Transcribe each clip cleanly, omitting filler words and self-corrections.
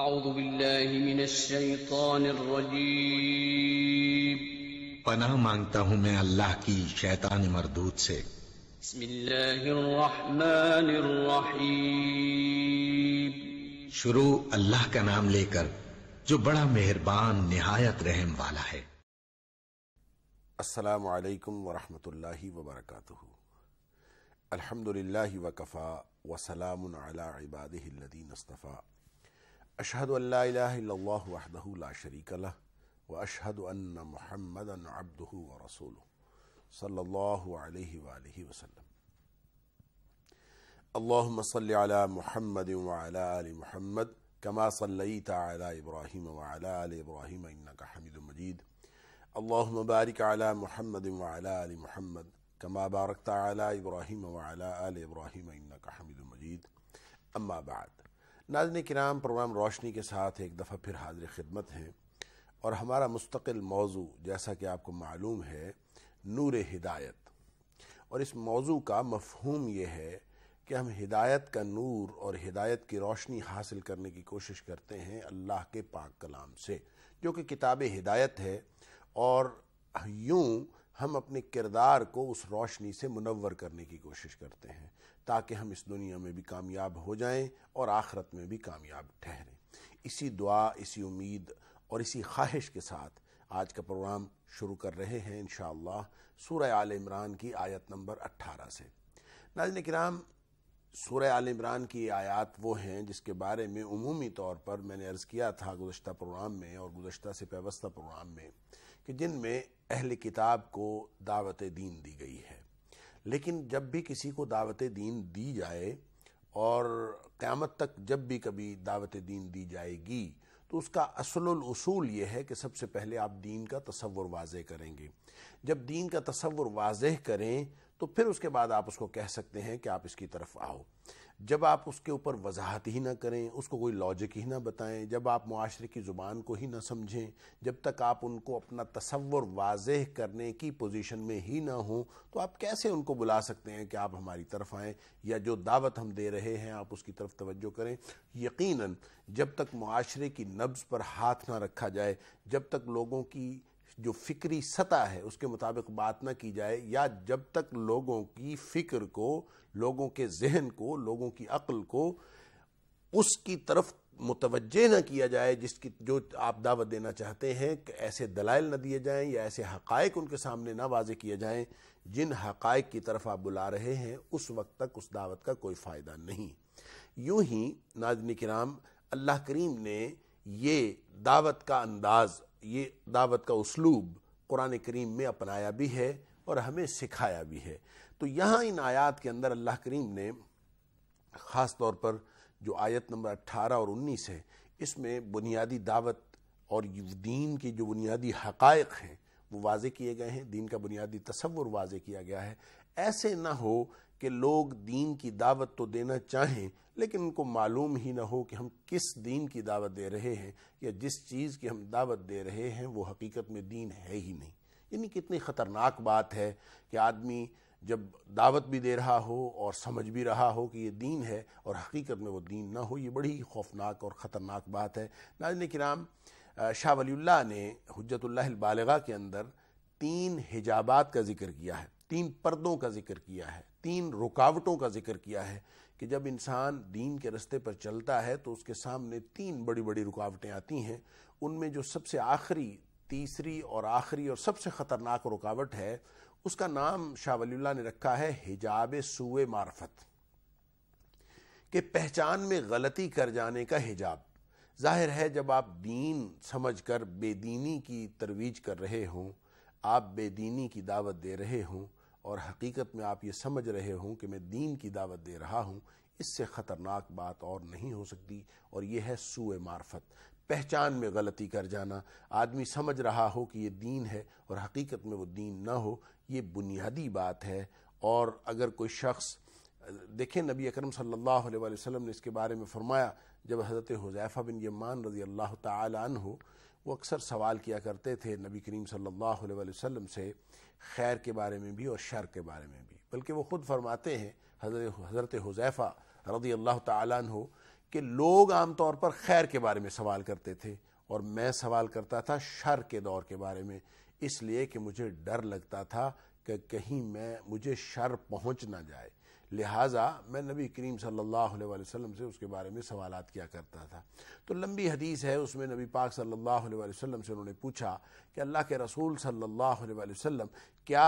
اعوذ باللہ من الشیطان الرجیم پناہ مانگتا ہوں میں اللہ کی شیطان مردود سے۔ بسم اللہ الرحمن الرحیم شروع اللہ کا نام لے کر جو بڑا مہربان نہایت رحم والا ہے۔ السلام علیکم ورحمۃ اللہ وبرکاتہ۔ الحمدللہ وکفا وسلام علی عبادہ الذین اصطفیٰ۔ اشہد ان لا الہ الا اللہ وحدہ لا شریک لہ واشہد ان محمدا عبدہ ورسولہ صلی اللہ علیہ وآلہ وسلم۔ اللہم صل علی محمد وعلی آل محمد کما صلیت علی ابراہیم وعلی آل ابراہیم انک حمید مجید۔ اللہم بارک علی محمد وعلی آل محمد کما بارکت علی ابراہیم وعلی آل ابراہیم انک حمید مجید۔ اما بعد، ناظرین کرام، پروگرام روشنی کے ساتھ ایک دفعہ پھر حاضر خدمت ہیں، اور ہمارا مستقل موضوع جیسا کہ آپ کو معلوم ہے نور-e-ہدایت، اور اس موضوع کا مفہوم یہ ہے کہ ہم ہدایت کا نور اور ہدایت کی روشنی حاصل کرنے کی کوشش کرتے ہیں اللہ کے پاک کلام سے، جو کہ کتاب ہدایت ہے، اور یوں ہم اپنے کردار کو اس روشنی سے منور کرنے کی کوشش کرتے ہیں تاکہ ہم اس دنیا میں بھی کامیاب ہو جائیں اور آخرت میں بھی کامیاب ٹھہریں۔ اسی دعا، اسی امید اور اسی خواہش کے ساتھ آج کا پروگرام شروع کر رہے ہیں انشاءاللہ سورہ آل عمران کی آیت نمبر 18 سے۔ ناظرین کرام، سورہ آل عمران کی آیات وہ ہیں جس کے بارے میں عمومی طور پر میں نے عرض کیا تھا گزشتہ پروگرام میں اور گزشتہ سے پیوستہ پروگرام میں کہ جن میں اہل کتاب کو دعوت دین دی گئی ہے، لیکن جب بھی کسی کو دعوت دین دی جائے، اور قیامت تک جب بھی کبھی دعوت دین دی جائے گی، تو اس کا اصل الاصول یہ ہے کہ سب سے پہلے آپ دین کا تصور واضح کریں گے۔ جب دین کا تصور واضح کریں تو پھر اس کے بعد آپ اس کو کہہ سکتے ہیں کہ آپ اس کی طرف آؤ۔ جب آپ اس کے اوپر وضاحت ہی نہ کریں، اس کو کوئی لاجک ہی نہ بتائیں، جب آپ معاشرے کی زبان کو ہی نہ سمجھیں، جب تک آپ ان کو اپنا تصور واضح کرنے کی پوزیشن میں ہی نہ ہوں، تو آپ کیسے ان کو بلا سکتے ہیں کہ آپ ہماری طرف آئیں، یا جو دعوت ہم دے رہے ہیں آپ اس کی طرف توجہ کریں؟ یقیناً جب تک معاشرے کی نبض پر ہاتھ نہ رکھا جائے، جب تک لوگوں کی جو فکری سطح ہے اس کے مطابق بات نہ کی جائے، یا جب تک لوگوں کی فکر کو، لوگوں کے ذہن کو، لوگوں کی عقل کو اس کی طرف متوجہ نہ کیا جائے جو آپ دعوت دینا چاہتے ہیں، کہ ایسے دلائل نہ دیے جائیں یا ایسے حقائق ان کے سامنے نہ واضح کیے جائیں جن حقائق کی طرف آپ بلا رہے ہیں، اس وقت تک اس دعوت کا کوئی فائدہ نہیں۔ یوں ہی ناظرین کرام، اللہ کریم نے یہ دعوت کا انداز، یہ دعوت کا اسلوب قرآن کریم میں اپنایا بھی ہے اور ہمیں سکھایا بھی ہے۔ تو یہاں ان آیات کے اندر اللہ کریم نے خاص طور پر جو آیت نمبر 18 اور 19 ہے، اس میں بنیادی دعوت اور دین کے جو بنیادی حقائق ہیں وہ واضح کیے گئے ہیں، دین کا بنیادی تصور واضح کیا گیا ہے۔ ایسے نہ ہو کہ لوگ دین کی دعوت تو دینا چاہیں لیکن ان کو معلوم ہی نہ ہو کہ ہم کس دین کی دعوت دے رہے ہیں، یا جس چیز کی ہم دعوت دے رہے ہیں وہ حقیقت میں دین ہے ہی نہیں۔ یعنی کتنی خطرناک بات ہے کہ آدمی جب دعوت بھی دے رہا ہو اور سمجھ بھی رہا ہو کہ یہ دین ہے اور حقیقت میں وہ دین نہ ہو۔ یہ بڑی خوفناک اور خطرناک بات ہے۔ ناظرین کرام، شاہ ولی اللہ نے حجت اللہ البالغہ کے اندر 3 حجابات کا ذکر کیا ہے، 3 پردوں کا ذکر کیا ہے، 3 رکاوٹوں کا ذکر کیا ہے کہ جب انسان دین کے رستے پر چلتا ہے تو اس کے سامنے 3 بڑی بڑی رکاوٹیں آتی ہیں۔ ان میں جو سب سے آخری، تیسری اور آخری اور سب سے خطرناک رکاوٹ ہے، اس کا نام شاہ ولی اللہ نے رکھا ہے حجاب سوء معرفت، کہ پہچان میں غلطی کر جانے کا حجاب۔ ظاہر ہے جب آپ دین سمجھ کر بے دینی کی ترویج کر رہے ہوں، آپ بے دینی کی دعوت دے رہے ہوں، اور حقیقت میں آپ یہ سمجھ رہے ہوں کہ میں دین کی دعوت دے رہا ہوں، اس سے خطرناک بات اور نہیں ہو سکتی، اور یہ ہے سوء معرفت، پہچان میں غلطی کر جانا۔ آدمی سمجھ رہا ہو کہ یہ دین ہے اور حقیقت میں وہ دین نہ ہو، یہ بنیادی بات ہے۔ اور اگر کوئی شخص دیکھیں، نبی اکرم صلی اللہ علیہ وآلہ وسلم نے اس کے بارے میں فرمایا، جب حضرت حذیفہ بن یمان رضی اللہ تعالی عنہ وہ اکثر سوال کیا کرتے تھے نبی کریم صلی اللہ علیہ وآلہ وسلم سے، خیر کے بارے میں بھی اور شر کے بارے میں بھی، بلکہ وہ خود فرماتے ہیں حضرت حذیفہ رضی اللہ تعالیٰ عنہ کہ لوگ عام طور پر خیر کے بارے میں سوال کرتے تھے اور میں سوال کرتا تھا شر کے دور کے بارے میں، اس لیے کہ مجھے ڈر لگتا تھا کہ کہیں مجھے شر پہنچ نہ جائے، لہٰذا میں نبی کریم صلی اللہ علیہ وسلم سے اس کے بارے میں سوالات کیا کرتا تھا۔ تو لمبی حدیث ہے، اس میں نبی پاک صلی اللہ علیہ وسلم سے انہوں نے پوچھا کہ اللہ کے رسول صلی اللہ علیہ وسلم کیا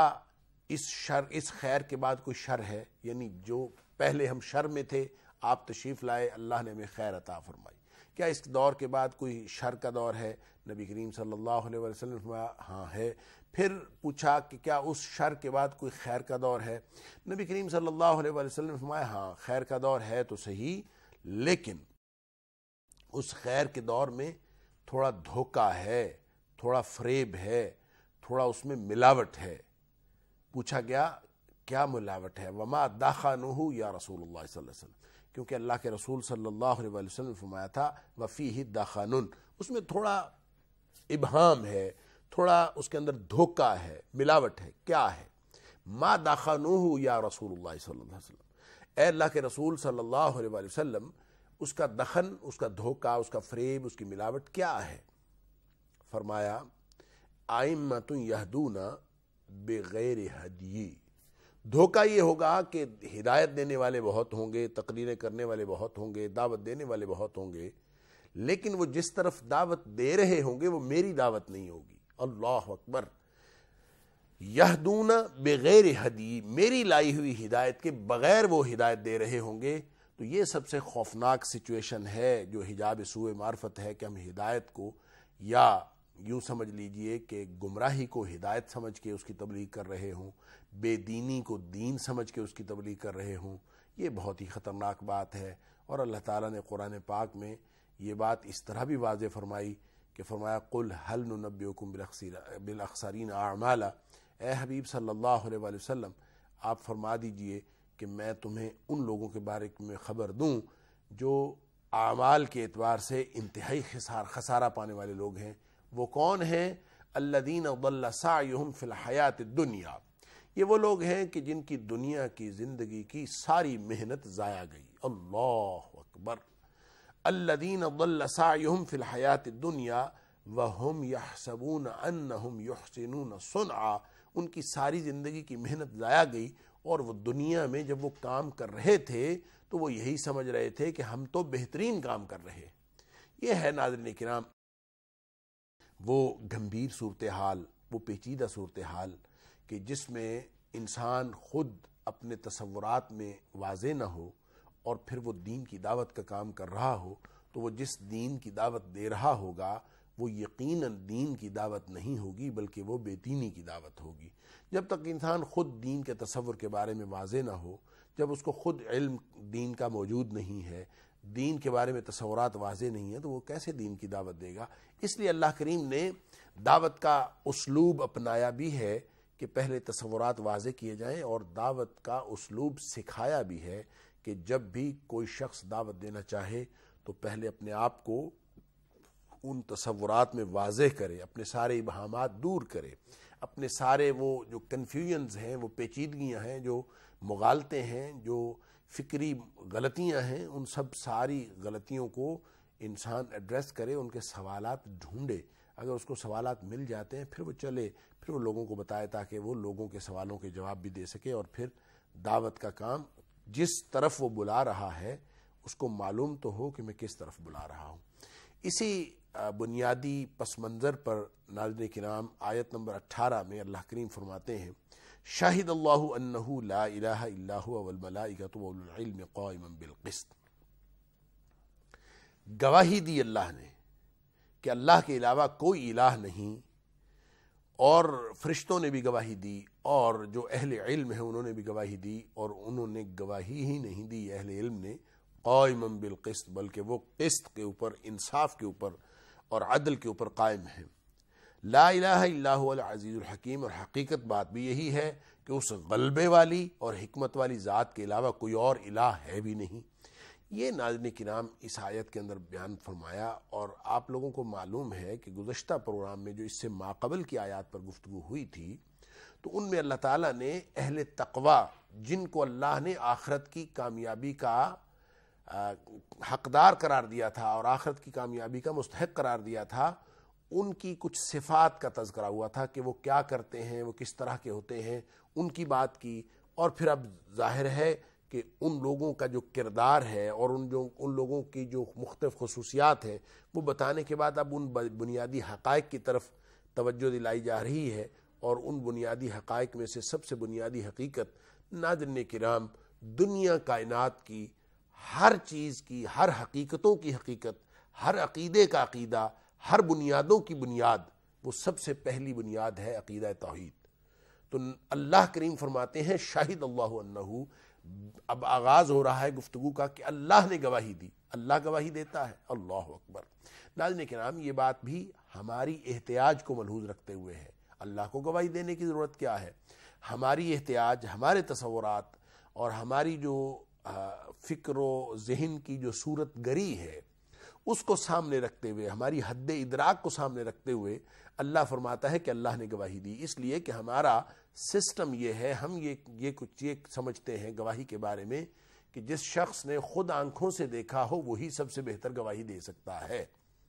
اس خیر کے بعد کوئی شر ہے؟ یعنی جو پہلے ہم شر میں تھے، آپ تشریف لائے، اللہ نے ہمیں خیر عطا فرمائی، کیا اس دور کے بعد کوئی شر کا دور ہے؟ نبی کریم صلی اللہ علیہ وسلم نے فرمایا ہاں ہے۔ پھر پوچھا کہ کیا اس شر کے بعد کوئی خیر کا دور ہے؟ نبی کریم صلی اللہ علیہ وسلم نے فرمایا ہاں خیر کا دور ہے تو صحیح، لیکن اس خیر کے دور میں تھوڑا دھوکہ ہے، تھوڑا فریب ہے، تھوڑا اس میں ملاوٹ ہے۔ پوچھا گیا کیا ملاوٹ ہے؟ وما دخانہ یا رسول اللہ صلی اللہ علیہ وسلم، کیونکہ اللہ کے رسول صلی اللہ علیہ وسلم نے فرمایا تھا وفیہ دخان، اس میں تھوڑا ابہام ہے، تھوڑا اس کے اندر دھوکہ ہے، ملاوٹ ہے۔ کیا ہے؟ ما دخانہ یا رسول اللہ صلی اللہ علیہ وسلم، اے اللہ کے رسول صلی اللہ علیہ وسلم، اس کا دخن، اس کا دھوکہ، اس کا فریب، اس کی ملاوٹ کیا ہے؟ فرمایا ائمۃ یہدون بغیر ہدی، دھوکہ یہ ہوگا کہ ہدایت دینے والے بہت ہوں گے، تقریریں کرنے والے بہت ہوں گے، دعوت دینے والے بہت ہوں گے، لیکن وہ جس طرف دعوت دے رہے ہوں گے وہ میری دعوت نہیں ہوگی۔ اللہ اکبر، یہدون بغیر ہدی، میری لائی ہوئی ہدایت کے بغیر وہ ہدایت دے رہے ہوں گے، تو یہ سب سے خوفناک سچویشن ہے جو حجاب سوء معرفت ہے، کہ ہم ہدایت کو یا یوں سمجھ لیجئے کہ گمراہی کو ہدایت سمجھ کے اس کی تبلیغ کر رہے ہوں، بے دینی کو دین سمجھ کے اس کی تبلیغ کر رہے ہوں۔ یہ بہت ہی خطرناک بات ہے، اور اللہ تعالیٰ نے قرآن پاک میں یہ بات اس طرح بھی واضح فرمائی کہ فرمایا قل هل ننبئکم بالاخسرین اعمالا، اے حبیب صلی اللہ علیہ وآلہ وسلم آپ فرما دیجئے کہ میں تمہیں ان لوگوں کے بارے میں خبر دوں جو اعمال کے اعتبار سے انتہائی خسارہ پانے والے لوگ ہیں۔ وہ کون ہیں؟ الذین ضل سعیہم فی الحیات الدنیا، یہ وہ لوگ ہیں کہ جن کی دنیا کی زندگی کی ساری محنت ضائع گئی۔ اللہ اکبر، الذین ضل سعیہم فی الحیات الدنیا وہم یحسبون انہم یحسنون صنعا، ان کی ساری زندگی کی محنت ضائع گئی، اور وہ دنیا میں جب وہ کام کر رہے تھے تو وہ یہی سمجھ رہے تھے کہ ہم تو بہترین کام کر رہے۔ یہ ہے ناظرین کرام وہ گمبھیر صورتحال، وہ پیچیدہ صورتحال کہ جس میں انسان خود اپنے تصورات میں واضح نہ ہو، اور پھر وہ دین کی دعوت کا کام کر رہا ہو، تو وہ جس دین کی دعوت دے رہا ہوگا وہ یقیناً دین کی دعوت نہیں ہوگی، بلکہ وہ بے دینی کی دعوت ہوگی۔ جب تک انسان خود دین کے تصور کے بارے میں واضح نہ ہو، جب اس کو خود علم دین کا موجود نہیں ہے، دین کے بارے میں تصورات واضح نہیں ہیں، تو وہ کیسے دین کی دعوت دے گا؟ اس لیے اللہ کریم نے دعوت کا اسلوب اپنایا بھی ہے کہ پہلے تصورات واضح کیے جائیں، اور دعوت کا اسلوب سکھایا بھی ہے کہ جب بھی کوئی شخص دعوت دینا چاہے تو پہلے اپنے آپ کو ان تصورات میں واضح کرے، اپنے سارے ابہامات دور کرے، اپنے سارے وہ جو کنفیوژنز ہیں، وہ پیچیدگیاں ہیں، جو مغالطے ہیں، جو فکری غلطیاں ہیں، ان سب ساری غلطیوں کو انسان ایڈریس کرے، ان کے سوالات ڈھونڈے۔ اگر اس کو سوالات مل جاتے ہیں پھر وہ چلے، پھر وہ لوگوں کو بتائے تاکہ وہ لوگوں کے سوالوں کے جواب بھی دے سکے، اور پھر دعوت کا کام جس طرف وہ بلا رہا ہے اس کو معلوم تو ہو کہ میں کس طرف بلا رہا ہوں۔ اسی بنیادی پس منظر پر ناظرین کرام آیت نمبر 18 میں اللہ کریم فرماتے ہیں شاہد اللہ انہ لا الہ الا ہوا والملائکۃ واولو العلم قائما بالقسط، گواہی دی اللہ نے کہ اللہ کے علاوہ کوئی الہ نہیں، اور فرشتوں نے بھی گواہی دی، اور جو اہل علم ہیں انہوں نے بھی گواہی دی، اور انہوں نے گواہی ہی نہیں دی اہل علم نے قائما بالقسط، بلکہ وہ قسط کے اوپر، انصاف کے اوپر اور عدل کے اوپر قائم ہیں۔ لا الہ الا هو العزیز الحکیم، اور حقیقت بات بھی یہی ہے کہ اس غلبے والی اور حکمت والی ذات کے علاوہ کوئی اور الہ ہے بھی نہیں۔ یہ ناظرین کرام اس آیت کے اندر بیان فرمایا، اور آپ لوگوں کو معلوم ہے کہ گزشتہ پروگرام میں جو اس سے ماقبل کی آیات پر گفتگو ہوئی تھی تو ان میں اللہ تعالیٰ نے اہل تقوی، جن کو اللہ نے آخرت کی کامیابی کا حقدار قرار دیا تھا اور آخرت کی کامیابی کا مستحق قرار دیا تھا، ان کی کچھ صفات کا تذکرہ ہوا تھا کہ وہ کیا کرتے ہیں، وہ کس طرح کے ہوتے ہیں، ان کی بات کی. اور پھر اب ظاہر ہے کہ ان لوگوں کا جو کردار ہے اور ان لوگوں کی جو مختلف خصوصیات ہیں وہ بتانے کے بعد اب ان بنیادی حقائق کی طرف توجہ دلائی جا رہی ہے. اور ان بنیادی حقائق میں سے سب سے بنیادی حقیقت ناظرین کرام، دنیا کائنات کی ہر چیز کی، ہر حقیقتوں کی حقیقت، ہر عقیدے کا عقیدہ، ہر بنیادوں کی بنیاد، وہ سب سے پہلی بنیاد ہے عقیدہ توحید. تو اللہ کریم فرماتے ہیں شاہد اللہ انہو، اب آغاز ہو رہا ہے گفتگو کا کہ اللہ نے گواہی دی. اللہ گواہی دیتا ہے، اللہ اکبر. ناظرین کرام، یہ بات بھی ہماری احتیاج کو ملحوظ رکھتے ہوئے ہے. اللہ کو گواہی دینے کی ضرورت کیا ہے؟ ہماری احتیاج، ہمارے تصورات اور ہماری جو فکر و ذہن کی جو صورت گری ہے اس کو سامنے رکھتے ہوئے، ہماری حد ادراک کو سامنے رکھتے ہوئے اللہ فرماتا ہے کہ اللہ نے گواہی دی. اس لیے کہ ہمارا سسٹم یہ ہے، ہم یہ کچھ یہ سمجھتے ہیں گواہی کے بارے میں کہ جس شخص نے خود آنکھوں سے دیکھا ہو وہی سب سے بہتر گواہی دے سکتا ہے.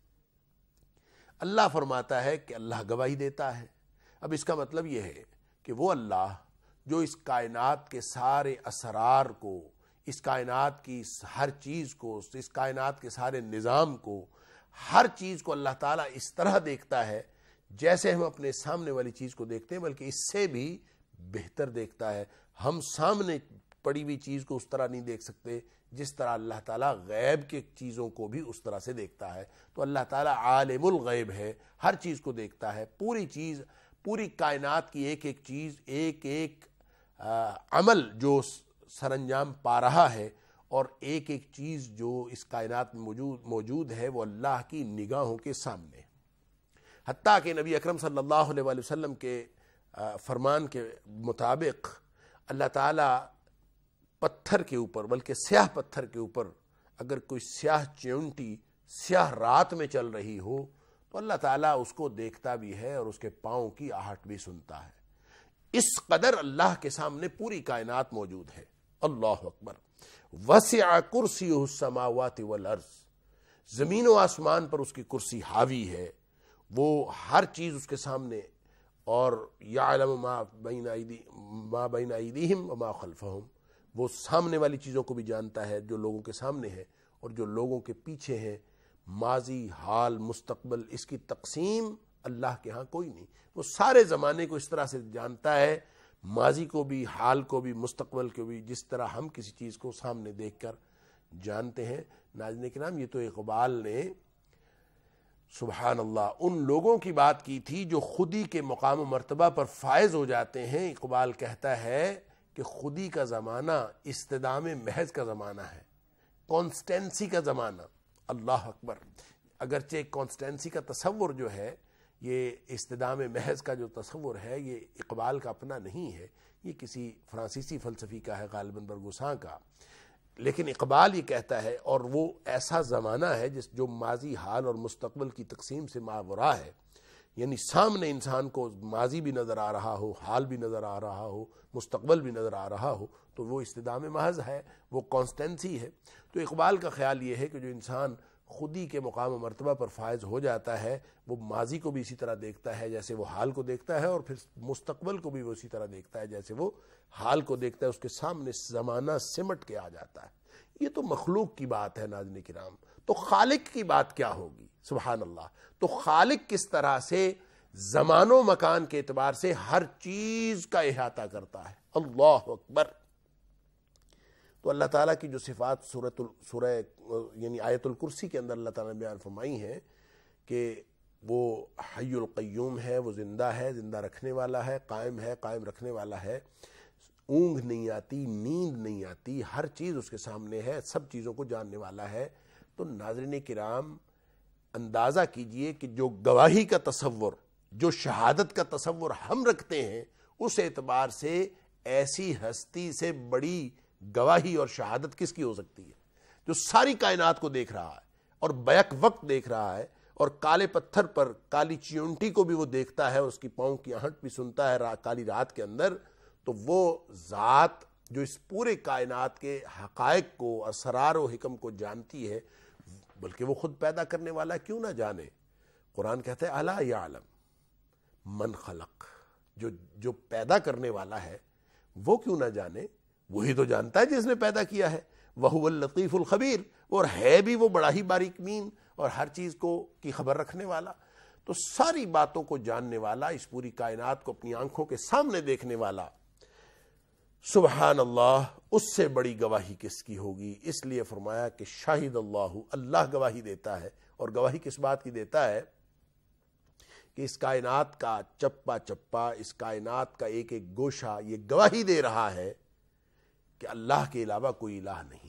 اللہ فرماتا ہے کہ اللہ گواہی دیتا ہے. اب اس کا مطلب یہ ہے کہ وہ اللہ جو اس کائنات کے سارے اسرار کو، اس کائنات کی ہر چیز کو، اس کائنات کے سارے نظام کو، ہر چیز کو اللہ تعالیٰ اس طرح دیکھتا ہے جیسے ہم اپنے سامنے والی چیز کو دیکھتے ہیں، بلکہ اس سے بھی بہتر دیکھتا ہے. ہم سامنے پڑی ہوئی چیز کو اس طرح نہیں دیکھ سکتے جس طرح اللہ تعالیٰ غیب کے چیزوں کو بھی اس طرح سے دیکھتا ہے. تو اللہ تعالیٰ عالم الغیب ہے، ہر چیز کو دیکھتا ہے. پوری چیز، پوری کائنات کی ایک ایک چیز، ایک ایک عمل جو سر انجام پا رہا ہے اور ایک ایک چیز جو اس کائنات میں موجود ہے وہ اللہ کی نگاہوں کے سامنے. حتیٰ کہ نبی اکرم صلی اللہ علیہ وآلہ وسلم کے فرمان کے مطابق اللہ تعالیٰ پتھر کے اوپر، بلکہ سیاہ پتھر کے اوپر اگر کوئی سیاہ چیونٹی سیاہ رات میں چل رہی ہو تو اللہ تعالیٰ اس کو دیکھتا بھی ہے اور اس کے پاؤں کی آہٹ بھی سنتا ہے. اس قدر اللہ کے سامنے پوری کائنات موجود ہے. اللہ اکبر. وسع کرسیہ السماوات والارض، زمین و آسمان پر اس کی کرسی حاوی ہے، وہ ہر چیز اس کے سامنے. اور یعلم ما بین ایدیہم وما خلفہم، وہ سامنے والی چیزوں کو بھی جانتا ہے جو لوگوں کے سامنے ہے اور جو لوگوں کے پیچھے ہیں. ماضی، حال، مستقبل، اس کی تقسیم اللہ کے ہاں کوئی نہیں. وہ سارے زمانے کو اس طرح سے جانتا ہے، ماضی کو بھی، حال کو بھی، مستقبل کو بھی، جس طرح ہم کسی چیز کو سامنے دیکھ کر جانتے ہیں. ناظرین کرام، یہ تو اقبال نے سبحان اللہ ان لوگوں کی بات کی تھی جو خودی کے مقام و مرتبہ پر فائز ہو جاتے ہیں. اقبال کہتا ہے کہ خودی کا زمانہ استدام محض کا زمانہ ہے، کانسٹینسی کا زمانہ. اللہ اکبر. اگرچہ کانسٹینسی کا تصور جو ہے، یہ استدام محض کا جو تصور ہے، یہ اقبال کا اپنا نہیں ہے، یہ کسی فرانسیسی فلسفی کا ہے، غالباً برگوساں کا. لیکن اقبال یہ کہتا ہے، اور وہ ایسا زمانہ ہے جو ماضی، حال اور مستقبل کی تقسیم سے ماورا ہے. یعنی سامنے انسان کو ماضی بھی نظر آ رہا ہو، حال بھی نظر آ رہا ہو، مستقبل بھی نظر آ رہا ہو، تو وہ استدام محض ہے، وہ کانسٹینسی ہے. تو اقبال کا خیال یہ ہے کہ جو انسان خودی کے مقام و مرتبہ پر فائز ہو جاتا ہے، وہ ماضی کو بھی اسی طرح دیکھتا ہے جیسے وہ حال کو دیکھتا ہے، اور پھر مستقبل کو بھی وہ اسی طرح دیکھتا ہے جیسے وہ حال کو دیکھتا ہے. اس کے سامنے زمانہ سمٹ کے آ جاتا ہے. یہ تو مخلوق کی بات ہے ناظرین کرام. تو خالق کی بات کیا ہوگی؟ سبحان اللہ. تو خالق کس طرح سے زمان و مکان کے اعتبار سے ہر چیز کا احاطہ کرتا ہے. اللہ اکبر. تو اللہ تعالیٰ کی جو صفات سورہ یعنی آیت الکرسی کے اندر اللہ تعالیٰ نے بیان فرمائی ہیں کہ وہ حی القیوم ہے، وہ زندہ ہے، زندہ رکھنے والا ہے، قائم رکھنے والا ہے. اونگ نہیں آتی، نیند نہیں آتی، ہر چیز اس کے سامنے ہے، سب چیزوں کو جاننے والا ہے. تو ناظرین کرام، اندازہ کیجئے کہ جو گواہی کا تصور، جو شہادت کا تصور ہم رکھتے ہیں، اس اعتبار سے ایسی ہستی سے بڑی گواہی اور شہادت کس کی ہو سکتی ہے، جو ساری کائنات کو دیکھ رہا ہے اور بیک وقت دیکھ رہا ہے، اور کالے پتھر پر کالی چیونٹی کو بھی وہ دیکھتا ہے اور اس کی پاؤں کی آہٹ بھی سنتا ہے کالی رات کے اندر. تو وہ ذات جو اس پورے کائنات کے حقائق کو، اسرار و حکم کو جانتی ہے، بلکہ وہ خود پیدا کرنے والا کیوں نہ جانے؟ قرآن کہتا ہے الا یعلم من خلق، جو پیدا کرنے والا ہے وہ کیوں نہ جانے؟ وہی تو جانتا ہے جس نے پیدا کیا ہے، وَهُوَ اللطیف الخبیر، اور ہے بھی وہ بڑا ہی باریک بین اور ہر چیز کی خبر رکھنے والا۔ تو ساری باتوں کو جاننے والا، اس پوری کائنات کو اپنی آنکھوں کے سامنے دیکھنے والا، سبحان اللہ، اس سے بڑی گواہی کس کی ہوگی؟ اس لیے فرمایا کہ شاہد اللہ، اللہ گواہی دیتا ہے۔ اور گواہی کس بات کی دیتا ہے؟ کہ اس کائنات کا چپا چپا، اس کائنات کا ایک ایک گوشہ یہ گواہی دے رہا ہے کہ اللہ کے علاوہ کوئی الہ نہیں،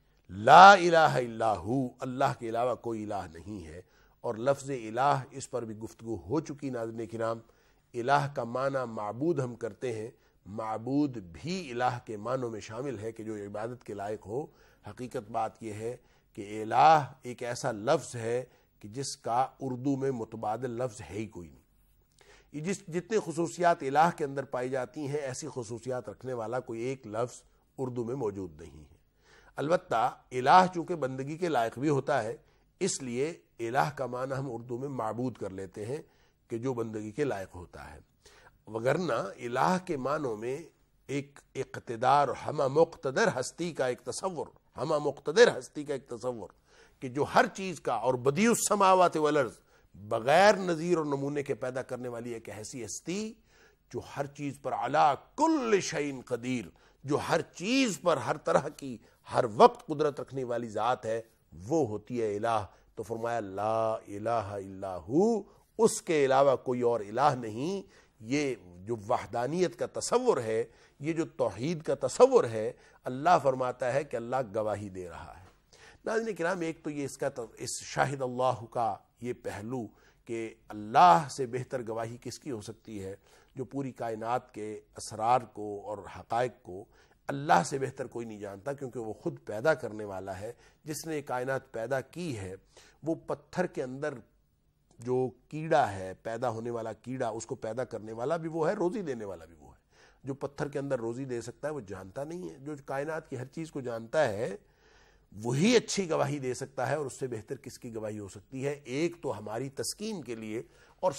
لا الہ الا ہو، اللہ کے علاوہ کوئی الہ نہیں ہے۔ اور لفظ الہ اس پر بھی گفتگو ہو چکی ناظرین کرام۔ الہ کا معنی معبود ہم کرتے ہیں، معبود بھی الہ کے معنوں میں شامل ہے کہ جو عبادت کے لائق ہو۔ حقیقت بات یہ ہے کہ الہ ایک ایسا لفظ ہے کہ جس کا اردو میں متبادل لفظ ہے ہی کوئی نہیں۔ یہ جتنے خصوصیات الہ کے اندر پائی جاتی ہیں، ایسی خصوصیات رکھنے والا کوئی ایک لفظ اردو میں موجود نہیں ہے۔ البتہ الہ چونکہ بندگی کے لائق بھی ہوتا ہے، اس لیے الہ کا معنی ہم اردو میں معبود کر لیتے ہیں کہ جو بندگی کے لائق ہوتا ہے، وگرنہ الہ کے معنوں میں ایک اقتدار، ہمہ مقتدر ہستی کا ایک تصور، ہمہ مقتدر ہستی کا ایک تصور کہ جو ہر چیز کا، اور بدیع السماوات والارض، بغیر نظیر اور نمونے کے پیدا کرنے والی ایک ایسی ہستی جو ہر چیز پر علی کل شیء قدیر، جو ہر چیز پر ہر طرح کی ہر وقت قدرت رکھنے والی ذات ہے، وہ ہوتی ہے الہ۔ تو فرمایا لا الہ الا ہو، اس کے علاوہ کوئی اور الہ نہیں۔ یہ جو وحدانیت کا تصور ہے، یہ جو توحید کا تصور ہے، اللہ فرماتا ہے کہ اللہ گواہی دے رہا ہے۔ ناظرین کرام، ایک تو یہ اس شاہد اللہ کا یہ پہلو کہ اللہ سے بہتر گواہی کس کی ہو سکتی ہے؟ جو پوری کائنات کے اسرار کو اور حقائق کو اللہ سے بہتر کوئی نہیں جانتا، کیونکہ وہ خود پیدا کرنے والا ہے۔ جس نے کائنات پیدا کی ہے، وہ پتھر کے اندر جو کیڑا ہے، پیدا ہونے والا کیڑا، اس کو پیدا کرنے والا بھی وہ ہے، روزی دینے والا بھی وہ ہے۔ جو پتھر کے اندر روزی دے سکتا ہے وہ جانتا نہیں ہے۔ جو کائنات کی ہر چیز کو جانتا ہے وہی اچھی گواہی دے سکتا ہے، اور اس سے بہتر کس کی گواہی ہو سکتی ہے؟ ایک تو ہماری تسکین کے لیے، اور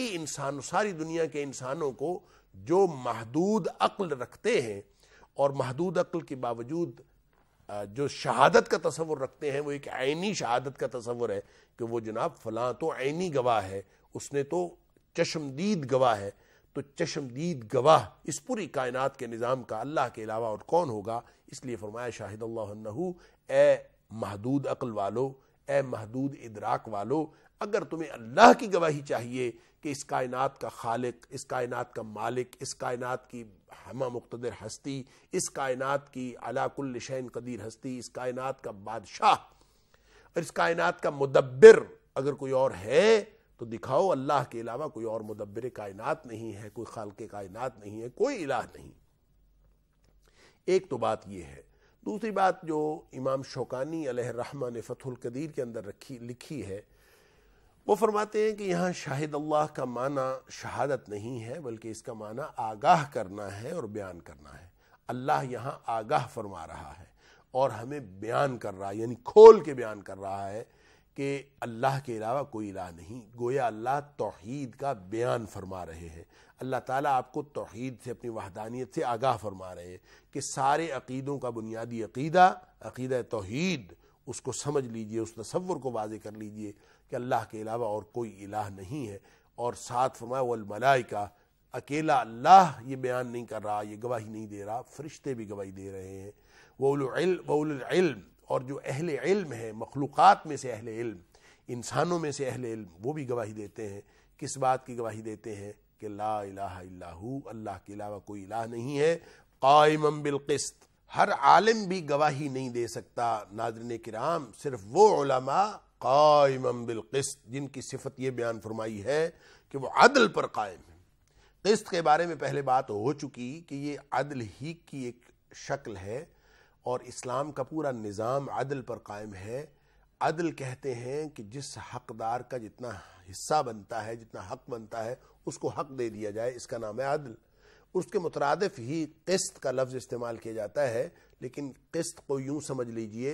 ساری دنیا کے انسانوں کو جو محدود عقل رکھتے ہیں اور محدود عقل کے باوجود جو شہادت کا تصور رکھتے ہیں، وہ ایک عینی شہادت کا تصور ہے کہ وہ جناب فلاں تو عینی گواہ ہے، اس نے تو چشمدید گواہ ہے۔ تو چشمدید گواہ اس پوری کائنات کے نظام کا اللہ کے علاوہ اور کون ہوگا؟ اس لیے فرمایا شاہد اللہ انہو، اے محدود عقل والو، اے محدود ادراک والو، اگر تمہیں اللہ کی گواہی چاہیے کہ اس کائنات کا خالق، اس کائنات کا مالک، اس کائنات کی ہمہ مقتدر ہستی، اس کائنات کی علی کل شیء قدیر ہستی، اس کائنات کا بادشاہ اور اس کائنات کا مدبر اگر کوئی اور ہے تو دکھاؤ اللہ کے علاوہ کوئی اور مدبر کائنات نہیں ہے، کوئی خالق کائنات نہیں ہے، کوئی الہ نہیں۔ ایک تو بات یہ ہے۔ دوسری بات جو امام شوکانی علیہ الرحمہ نے فتح القدیر کے اندر لکھی ہے، وہ فرماتے ہیں کہ یہاں شاہد اللہ کا معنی شہادت نہیں ہے، بلکہ اس کا معنی آگاہ کرنا ہے اور بیان کرنا ہے۔ اللہ یہاں آگاہ فرما رہا ہے اور ہمیں بیان کر رہا ہے، یعنی کھول کے بیان کر رہا ہے کہ اللہ کے علاوہ کوئی الہ نہیں۔ گویا اللہ توحید کا بیان فرما رہے ہیں۔ اللہ تعالیٰ آپ کو توحید سے، اپنی وحدانیت سے آگاہ فرما رہے ہیں کہ سارے عقیدوں کا بنیادی عقیدہ توحید، اس کو سمجھ لیجئے، اس تصور کو واضح کر لیجئے کہ اللہ کے علاوہ اور کوئی الہ نہیں ہے۔ اور ساتھ فرمایا والملائکہ، اکیلا اللہ یہ بیان نہیں کر رہا، یہ گواہی نہیں دے رہا، فرشتے بھی گواہی دے رہے ہیں۔ وَأُولُو الْعِلْمِ، اور جو اہل علم ہے، مخلوقات میں سے اہل علم، انسانوں میں سے اہل علم، وہ بھی گواہی دیتے ہیں۔ کس بات کی گواہی دیتے ہیں؟ کہ لا الہ الا ہو، اللہ کے علاوہ کوئی الہ نہیں ہے، قائما بالقسط۔ ہر عالم بھی گواہی نہیں دے سکتا ناظرین کرام، صرف وہ علماء قائما بالقسط جن کی صفت یہ بیان فرمائی ہے کہ وہ عدل پر قائم ہے۔ قسط کے بارے میں پہلے بات ہو چکی کہ یہ عدل ہی کی ایک شکل ہے، اور اسلام کا پورا نظام عدل پر قائم ہے۔ عدل کہتے ہیں کہ جس حقدار کا جتنا حصہ بنتا ہے، جتنا حق بنتا ہے، اس کو حق دے دیا جائے، اس کا نام ہے عدل۔ اس کے مترادف ہی قسط کا لفظ استعمال کیا جاتا ہے، لیکن قسط کو یوں سمجھ لیجئے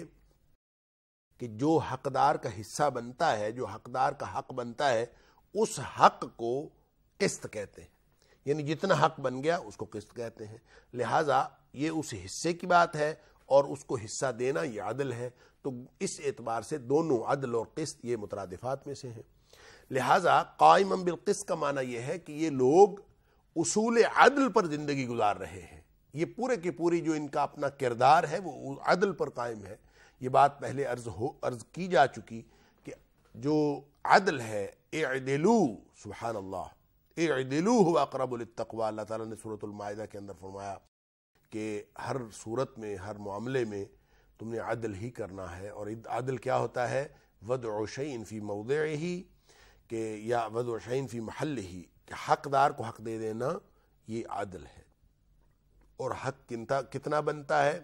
کہ جو حقدار کا حصہ بنتا ہے، جو حقدار کا حق بنتا ہے، اس حق کو قسط کہتے ہیں، یعنی جتنا حق بن گیا اس کو قسط کہتے ہیں. لہٰذا یہ اس حصے کی بات ہے اور اس کو حصہ دینا یہ عدل ہے. تو اس اعتبار سے دونوں عدل اور قسط یہ مترادفات میں سے ہیں. لہٰذا قائما بالقسط کا معنی یہ ہے کہ یہ لوگ اصول عدل پر زندگی گزار رہے ہیں. یہ پورے کی پوری جو ان کا اپنا کردار ہے وہ عدل پر قائم ہے. یہ بات پہلے عرض کی جا چکی کہ جو عدل ہے، اعدلو، سبحان اللہ، اعدلو هو اقرب للتقوی. اللہ تعالیٰ نے سورۃ المائدہ کے اندر فرمایا کہ ہر صورت میں، ہر معاملے میں تم نے عدل ہی کرنا ہے. اور عدل کیا ہوتا ہے؟ وضع شیء فی موضعہ، کہ یا وضع شیء فی محلہ، کہ حقدار کو حق دے دینا، یہ عدل ہے. اور حق کتنا بنتا ہے؟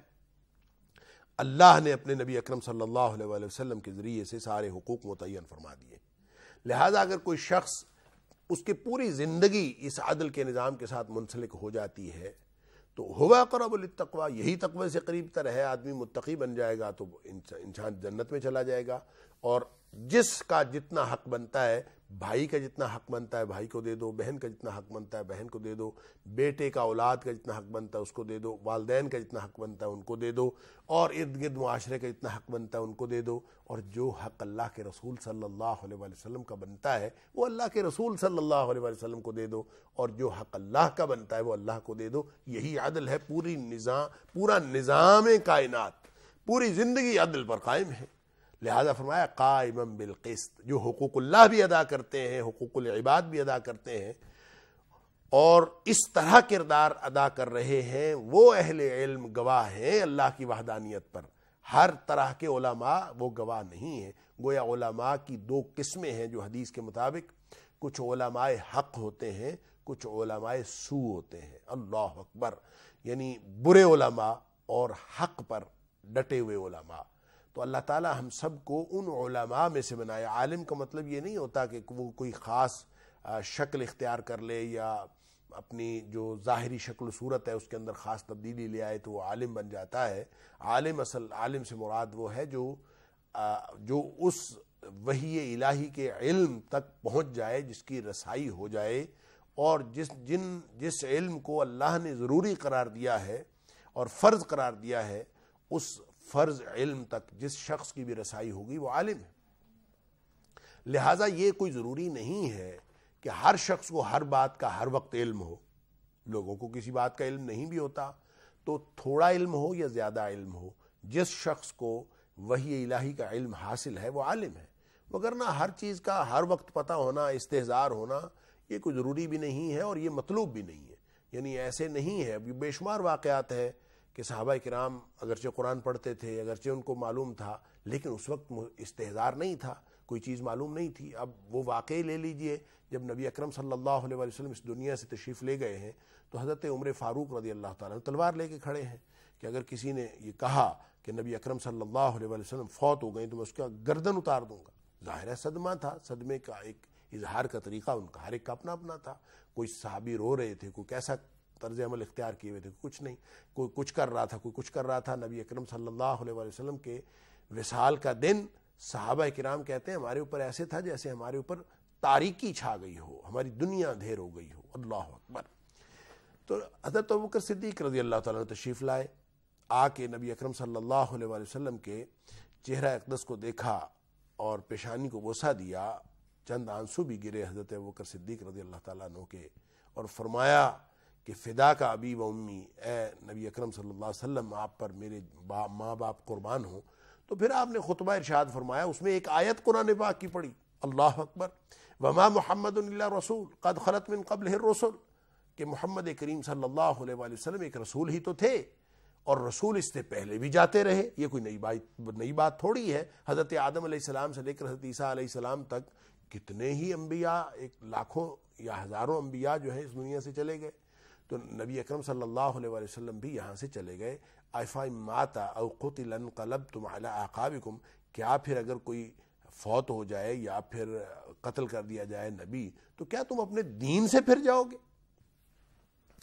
اللہ نے اپنے نبی اکرم صلی اللہ علیہ وآلہ وسلم کے ذریعے سے سارے حقوق متعین فرما دیے. لہذا اگر کوئی شخص اس کی پوری زندگی اس عدل کے نظام کے ساتھ منسلک ہو جاتی ہے تو ہوا اقرب للتقوی، یہی تقوی سے قریب تر ہے. آدمی متقی بن جائے گا تو انسان جنت میں چلا جائے گا. اور جس کا جتنا حق بنتا ہے، بھائی کا جتنا حق بنتا ہے بھائی کو دے دو، بہن کا جتنا حق بنتا ہے بہن کو دے دو، بیٹے کا اولاد کا جتنا حق بنتا ہے اس کو دے دو، والدین کا جتنا حق بنتا ہے ان کو دے دو، اور ارد گرد معاشرے کا جتنا حق بنتا ہے ان کو دے دو. اور جو حق اللہ کے رسول صلی اللہ علیہ وآلہ وسلم کا بنتا ہے وہ اللہ کے رسول صلی اللہ علیہ وآلہ وسلم کو دے دو، اور جو حق اللہ کا بنتا ہے وہ اللہ کو دے دو. یہی عدل ہے. پورا نظام کائنات، پوری زندگی عدل پر قائم ہے. لہذا فرمایا قائما بالقسط، جو حقوق اللہ بھی ادا کرتے ہیں، حقوق العباد بھی ادا کرتے ہیں، اور اس طرح کردار ادا کر رہے ہیں، وہ اہل علم گواہ ہیں اللہ کی وحدانیت پر. ہر طرح کے علماء وہ گواہ نہیں ہیں. گویا علماء کی دو قسمیں ہیں جو حدیث کے مطابق، کچھ علماء حق ہوتے ہیں، کچھ علماء سو ہوتے ہیں. اللہ اکبر، یعنی برے علماء اور حق پر ڈٹے ہوئے علماء. تو اللہ تعالی ہم سب کو ان علماء میں سے بنائے. عالم کا مطلب یہ نہیں ہوتا کہ وہ کوئی خاص شکل اختیار کر لے یا اپنی جو ظاہری شکل و صورت ہے اس کے اندر خاص تبدیلی لے آئے تو وہ عالم بن جاتا ہے. عالم سے مراد وہ ہے جو اس وحی الہی کے علم تک پہنچ جائے، جس کی رسائی ہو جائے، اور جس علم کو اللہ نے ضروری قرار دیا ہے اور فرض قرار دیا ہے، اس فرض علم تک جس شخص کی بھی رسائی ہوگی وہ عالم ہے. لہٰذا یہ کوئی ضروری نہیں ہے کہ ہر شخص کو ہر بات کا ہر وقت علم ہو. لوگوں کو کسی بات کا علم نہیں بھی ہوتا، تو تھوڑا علم ہو یا زیادہ علم ہو، جس شخص کو وحی الہی کا علم حاصل ہے وہ عالم ہے. وگرنہ ہر چیز کا ہر وقت پتہ ہونا، استحضار ہونا، یہ کوئی ضروری بھی نہیں ہے اور یہ مطلوب بھی نہیں ہے. یعنی ایسے نہیں ہے. بے شمار واقعات ہے کہ صحابہ کرام اگرچہ قرآن پڑھتے تھے، اگرچہ ان کو معلوم تھا، لیکن اس وقت استحضار نہیں تھا، کوئی چیز معلوم نہیں تھی. اب وہ واقعی لے لیجئے، جب نبی اکرم صلی اللہ علیہ وسلم اس دنیا سے تشریف لے گئے ہیں تو حضرت عمر فاروق رضی اللہ تعالیٰ تلوار لے کے کھڑے ہیں کہ اگر کسی نے یہ کہا کہ نبی اکرم صلی اللہ علیہ وسلم فوت ہو گئے تو میں اس کا گردن اتار دوں گا. ظاہر ہے صدمہ تھا، صدمے کا ایک اظہار کا طریقہ ان کا ہر ایک کا اپنا اپنا تھا. کوئی صحابی رو رہے تھے، کوئی کیسا طرز عمل اختیار کیے ہوئے تھے، کچھ نہیں، کوئی کچھ کر رہا تھا، کوئی کچھ کر رہا تھا. نبی اکرم صلی اللہ علیہ وسلم کے وصال کا دن صحابہ کرام کہتے ہیں ہمارے اوپر ایسے تھا جیسے ہمارے اوپر تاریکی چھا گئی ہو، ہماری دنیا اندھیر ہو گئی ہو. اللہ اکبر. تو حضرت ابوبکر صدیق رضی اللہ تعالیٰ نے تشریف لائے، آ کے نبی اکرم صلی اللہ علیہ وسلم کے چہرہ اقدس کو دیکھا اور پیشانی کو بوسہ دیا. چند آنسو بھی گرے حضرت ابوبکر صدیق رضی اللہ تعالیٰ عنہ کے، اور فرمایا کہ فدا کا ابی و امی، اے نبی اکرم صلی اللہ علیہ وسلم آپ پر میرے ماں باپ قربان ہوں. تو پھر آپ نے خطبہ ارشاد فرمایا، اس میں ایک آیت قرآن پاک کی پڑھی. اللہ اکبر. وما محمد الا رسول قد خلت من قبلہ الرسل، کہ محمد کریم صلی اللہ علیہ وآلہ وسلم ایک رسول ہی تو تھے اور رسول اس سے پہلے بھی جاتے رہے. یہ کوئی نئی بات تھوڑی ہے. حضرت آدم علیہ السلام سے لے کر حضرت عیسیٰ علیہ السلام تک کتنے ہی انبیاء، ایک لاکھوں یا ہزاروں انبیاء جو ہیں اس دنیا سے چلے گئے. تو نبی اکرم صلی اللہ علیہ وآلہ وسلم بھی یہاں سے چلے گئے. افإن مات او قتل انقلبتم علی اعقابکم، کیا پھر اگر کوئی فوت ہو جائے یا پھر قتل کر دیا جائے نبی، تو کیا تم اپنے دین سے پھر جاؤ گے؟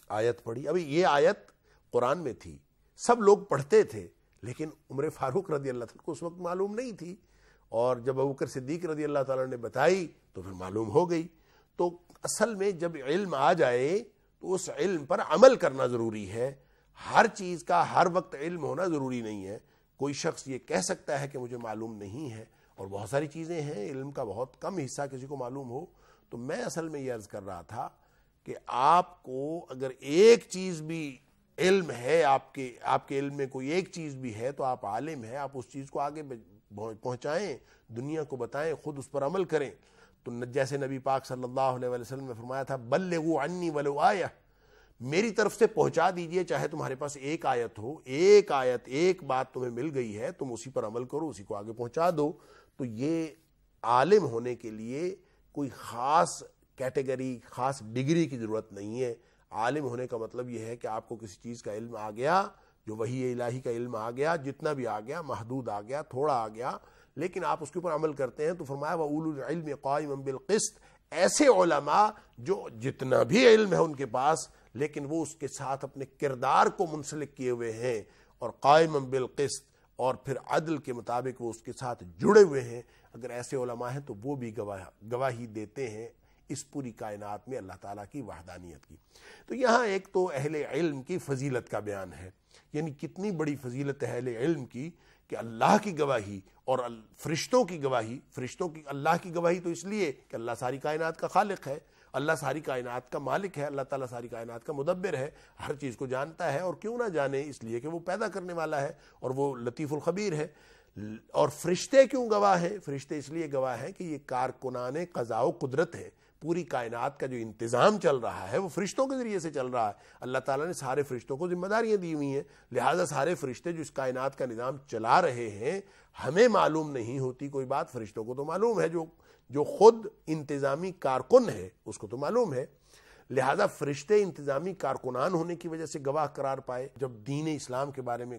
آیت پڑھی. ابھی یہ آیت قرآن میں تھی, سب لوگ پڑھتے تھے, لیکن عمر فاروق رضی اللہ تعالیٰ کو اس وقت معلوم نہیں تھی, اور جب ابوبکر صدیق رضی اللہ تعالیٰ نے بتائی تو پھر معلوم ہو گئی. تو اصل میں جب علم آ جائے تو اس علم پر عمل کرنا ضروری ہے. ہر چیز کا ہر وقت علم ہونا ضروری نہیں ہے. کوئی شخص یہ کہہ سکتا ہے کہ مجھے معلوم نہیں ہے, اور بہت ساری چیزیں ہیں علم کا بہت کم حصہ کسی کو معلوم ہو. تو میں اصل میں یہ عرض کر رہا تھا کہ آپ کو اگر ایک چیز بھی علم ہے, آپ کے علم میں کوئی ایک چیز بھی ہے, تو آپ عالم ہیں, آپ اس چیز کو آگے پہنچائیں, دنیا کو بتائیں, خود اس پر عمل کریں. تو جیسے نبی پاک صلی اللہ علیہ وسلم نے فرمایا تھا, بلغوا عنی ولو آیہ, میری طرف سے پہنچا دیجئے, چاہے تمہارے پاس ایک آیت ہو, ایک آیت, ایک بات تمہیں مل گئی ہے, تم اسی پر عمل کرو, اسی کو آگے پہنچا دو. تو یہ عالم ہونے کے لیے کوئی خاص کیٹیگری, خاص ڈگری کی ضرورت نہیں ہے. عالم ہونے کا مطلب یہ ہے کہ آپ کو کسی چیز کا علم آ گیا, جو وحی الہی کا علم آ گیا, جتنا بھی آ گیا, محدود آ گیا, تھوڑا آ گیا, لیکن آپ اس کے اوپر عمل کرتے ہیں. تو فرمایا وَأُولُو الْعِلْمِ قَائِمًا بِالْقِسْطِ, ایسے علماء جو جتنا بھی علم ہے ان کے پاس, لیکن وہ اس کے ساتھ اپنے کردار کو منسلک کیے ہوئے ہیں, اور قائمًا بالقسط, اور پھر عدل کے مطابق وہ اس کے ساتھ جڑے ہوئے ہیں. اگر ایسے علماء ہیں تو وہ بھی گواہی دیتے ہیں اس پوری کائنات میں اللہ تعالیٰ کی وحدانیت کی. تو یہاں ایک تو اہل علم کی فضیلت کا بیان ہے, یعنی کتنی بڑی فضیلت ہے اہل علم کی, کہ اللہ کی گواہی اور فرشتوں کی گواہی. فرشتوں کی, اللہ کی گواہی تو اس لیے کہ اللہ ساری کائنات کا خالق ہے, اللہ ساری کائنات کا مالک ہے, اللہ تعالیٰ ساری کائنات کا مدبر ہے, ہر چیز کو جانتا ہے, اور کیوں نہ جانے, اس لیے کہ وہ پیدا کرنے والا ہے اور وہ لطیف الخبیر ہے. اور فرشتے کیوں گواہ ہیں؟ فرشتے اس لیے گواہ ہیں کہ یہ کارکنان قضاء و قدرت ہے. پوری کائنات کا جو انتظام چل رہا ہے وہ فرشتوں کے ذریعے سے چل رہا ہے. اللہ تعالیٰ نے سارے فرشتوں کو ذمہ داریاں دی ہوئی ہیں, لہٰذا سارے فرشتے جو اس کائنات کا نظام چلا رہے ہیں, ہمیں معلوم نہیں ہوتی کوئی بات, فرشتوں کو تو معلوم ہے, جو خود انتظامی کارکن ہے اس کو تو معلوم ہے. لہذا فرشتے انتظامی کارکنان ہونے کی وجہ سے گواہ قرار پائے. جب دین اسلام کے بارے میں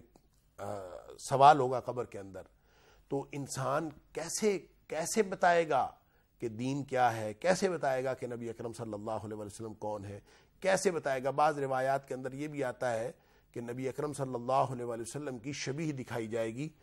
سوال ہوگا قبر کے اندر, تو انسان کیسے بتائے گا کہ دین کیا ہے, کیسے بتائے گا کہ نبی اکرم صلی اللہ علیہ وسلم کون ہے, کیسے بتائے گا؟ بعض روایات کے اندر یہ بھی آتا ہے کہ نبی اکرم صلی اللہ علیہ وسلم کی شبیہ دکھائی جائے گی,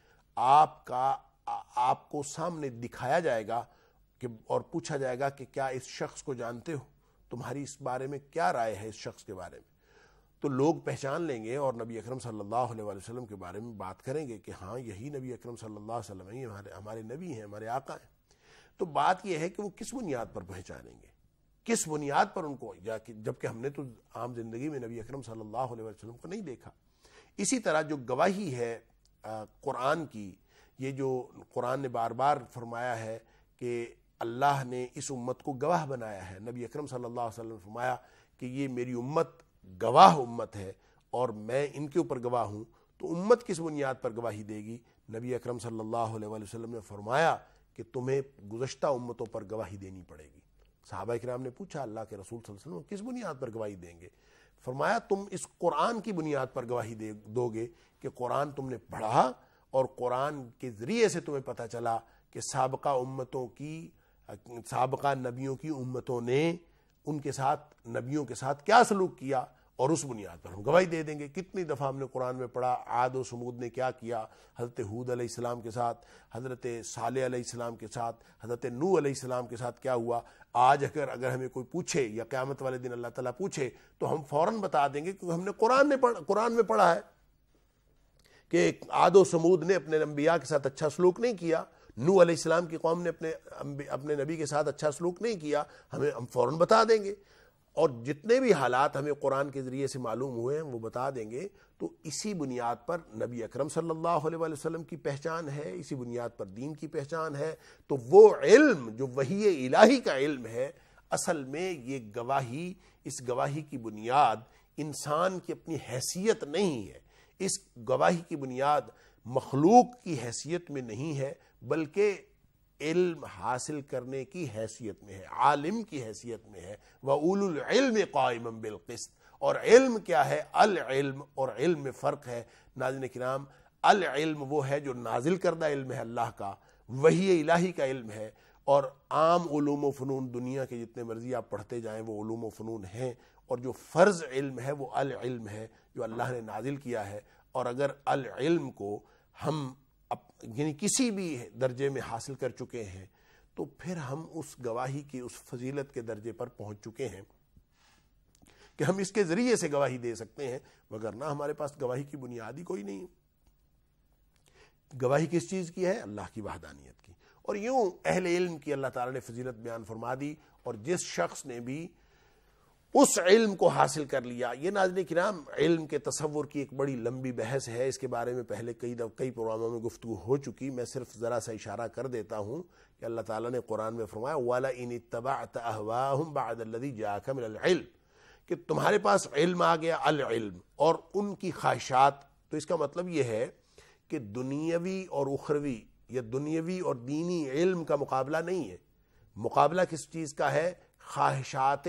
آپ کو سامنے دکھایا جائے گا کہ اور پوچھا جائے گا کہ کیا اس شخص کو جانتے ہو, تمہاری اس بارے میں کیا رائے ہے اس شخص کے بارے میں. تو لوگ پہچان لیں گے اور نبی اکرم صلی اللہ علیہ وسلم کے بارے میں بات کریں گے کہ ہاں یہی نبی اکرم صلی اللہ علیہ وسلم ہیں, ہمارے نبی ہیں, ہمارے آقا ہیں. تو بات یہ ہے کہ وہ کس بنیاد پر پہچانیں گے, کس بنیاد پر ان کو, جبکہ ہم نے تو عام زندگی میں نبی اکرم صلی اللہ علیہ وسلم کو نہیں دیکھا. اسی طرح جو گواہی ہے قرآن کی, یہ جو قرآن نے بار بار فرمایا ہے کہ اللہ نے اس امت کو گواہ بنایا ہے. نبی اکرم صلی اللہ علیہ وسلم نے فرمایا کہ یہ میری امت گواہ امت ہے اور میں ان کے اوپر گواہ ہوں. تو امت کس بنیاد پر گواہی دے گی؟ نبی اکرم صلی اللہ علیہ وسلم نے فرمایا کہ تمہیں گزشتہ امتوں پر گواہی دینی پڑے گی. صحابہ کرام نے پوچھا اللہ کے رسول صلی اللہ علیہ وسلم کس بنیاد پر گواہی دیں گے؟ فرمایا تم اس قرآن کی بنیاد پر گواہی دو گے کہ قرآن تم نے پڑھا اور قرآن کے ذریعے سے تمہیں پتہ چلا کہ سابقہ نبیوں کی امتوں نے ان کے ساتھ, نبیوں کے ساتھ کیا سلوک کیا, اور اس بنیاد پر ہم گواہی دے دیں گے. کتنی دفعہ ہم نے قرآن میں پڑھا عاد و سمود نے کیا کیا, حضرت ہود علیہ السلام کے ساتھ, حضرت صالح علیہ السلام کے ساتھ, حضرت نوح علیہ السلام کے ساتھ کیا ہوا. آج اگر ہمیں کوئی پوچھے یا قیامت والے دن اللہ تعالیٰ پوچھے تو ہم فوراً بتا دیں گے کہ ہم نے قرآن میں پڑھا ہے کہ عاد و سمود نے اپنے انبیاء کے ساتھ اچھا سلوک نہیں کیا, نوح علیہ السلام کی قوم نے اپنے نبی کے ساتھ اچھا سلوک نہیں کیا, ہم فوراً بتا دیں گے. اور جتنے بھی حالات ہمیں قرآن کے ذریعے سے معلوم ہوئے ہیں وہ بتا دیں گے. تو اسی بنیاد پر نبی اکرم صلی اللہ علیہ وسلم کی پہچان ہے, اسی بنیاد پر دین کی پہچان ہے. تو وہ علم جو وحی الہی کا علم ہے, اصل میں یہ گواہی, اس گواہی کی بنیاد انسان کی اپنی حیثیت نہیں ہے, اس گواہی کی بنیاد مخلوق کی حیثیت میں نہیں ہے, بلکہ علم حاصل کرنے کی حیثیت میں ہے, عالم کی حیثیت میں ہے. وَأُولُو الْعِلْمِ قَائِمًا بِالْقِسْطِ. اور علم کیا ہے؟ العلم اور علم میں فرق ہے. ناظرین کرام, العلم وہ ہے جو نازل کردہ علم ہے اللہ کا, وحی الہی کا علم ہے. اور عام علوم و فنون دنیا کے جتنے مرضی آپ پڑھتے جائیں وہ علوم و فنون ہیں, اور جو فرض علم ہے وہ العلم ہے جو اللہ نے نازل کیا ہے. اور اگر العلم کو ہم یعنی کسی بھی درجے میں حاصل کر چکے ہیں تو پھر ہم اس گواہی کی اس فضیلت کے درجے پر پہنچ چکے ہیں کہ ہم اس کے ذریعے سے گواہی دے سکتے ہیں، وگرنہ ہمارے پاس گواہی کی بنیاد ہی کوئی نہیں ہے. گواہی کس چیز کی ہے؟ اللہ کی وحدانیت کی. اور یوں اہل علم کی اللہ تعالیٰ نے فضیلت بیان فرما دی. اور جس شخص نے بھی اس علم کو حاصل کر لیا، یہ ناظرین کرام علم کے تصور کی ایک بڑی لمبی بحث ہے، اس کے بارے میں پہلے کئی پروگراموں میں گفتگو ہو چکی، میں صرف ذرا سا اشارہ کر دیتا ہوں کہ اللہ تعالیٰ نے قرآن میں فرمایا وَلَئِنِ اتَّبَعْتَ أَهْوَاءَهُمْ بَعْدَ الَّذِي جَاءَكَ مِنَ الْعِلْمِ، کہ تمہارے پاس علم آ گیا، العلم، اور ان کی خواہشات. تو اس کا مطلب یہ ہے کہ دنیاوی اور اخروی یا دنیاوی اور دینی علم کا مقابلہ نہیں ہے. مقابلہ کس چیز کا ہے؟ خواہشات